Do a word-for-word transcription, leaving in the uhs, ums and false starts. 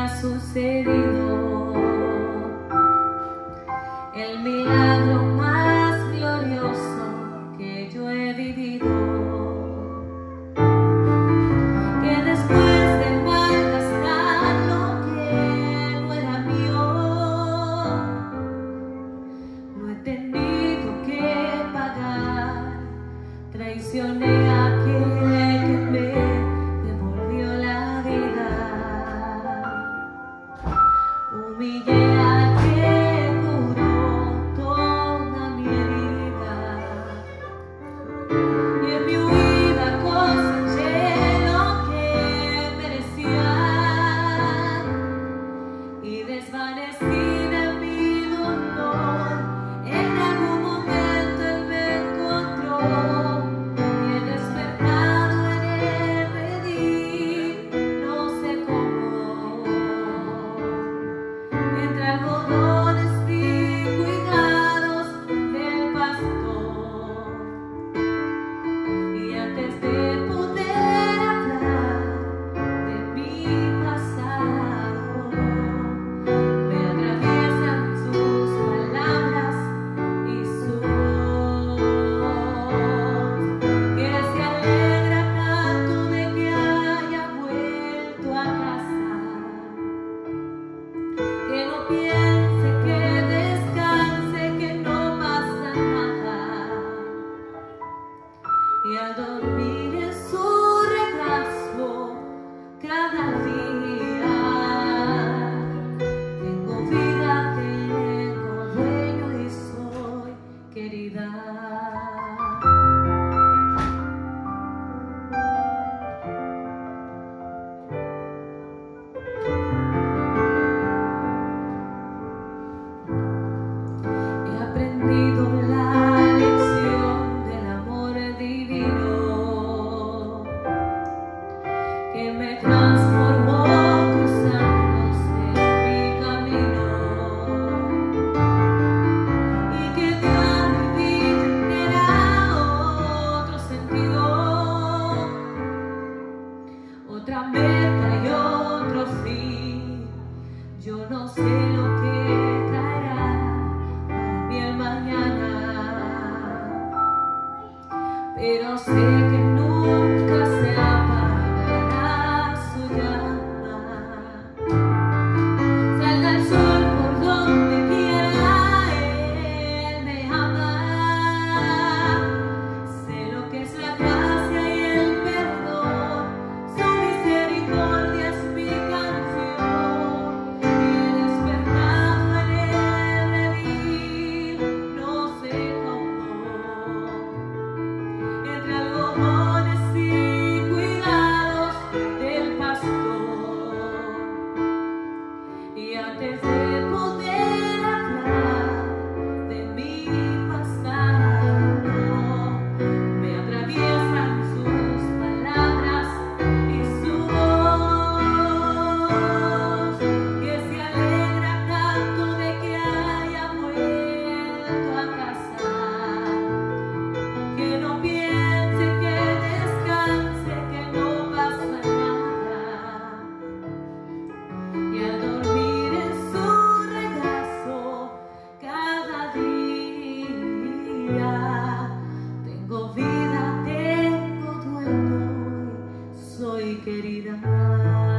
ha sucedido, el milagro más glorioso que yo he vivido, que después de malgastar lo que no era mío, lo he tenido que pagar. Traicioné a aquel que me devolvió la vida, humillé a quien curó toda mi herida, y en mi huida coseché lo que merecía, y desvanecí de mi dolor. En algún momento Él me encontró, y he despertado en el redil, no sé cómo, entre algodones y cuidados del pastor. Y antes de poder hablar de mi pasado, me atraviesan sus palabras y su voz, que se alegra tanto de que haya vuelto a casa, que no piense, que descanse, que no pasa nada. Y al dormir en su regazo cada día, tengo vida, tengo dueño y soy querida. He aprendido la lección del amor divino, que me transformó cruzándose mi camino, y que dio a mi vida entera otro sentido, otra meta y otro fin. Yo no sé lo que traerá para mí el mañana, pero sé que nunca se apagará su llama. Salga el sol por donde quiera, Él me ama. Sé lo que es la gracia y el perdón, su misericordia es mi canción. Y he despertado en el redil, no sé cómo, entre algodones y cuidados del pastor. Y antes de poder hablar de mi pasado, me atraviesan sus palabras y su voz, que se alegra tanto de que haya vuelto a casa, que no piense, que descanse, que no pasa nada. Y al dormir en su regazo cada día, tengo vida, tengo dueño y soy querida.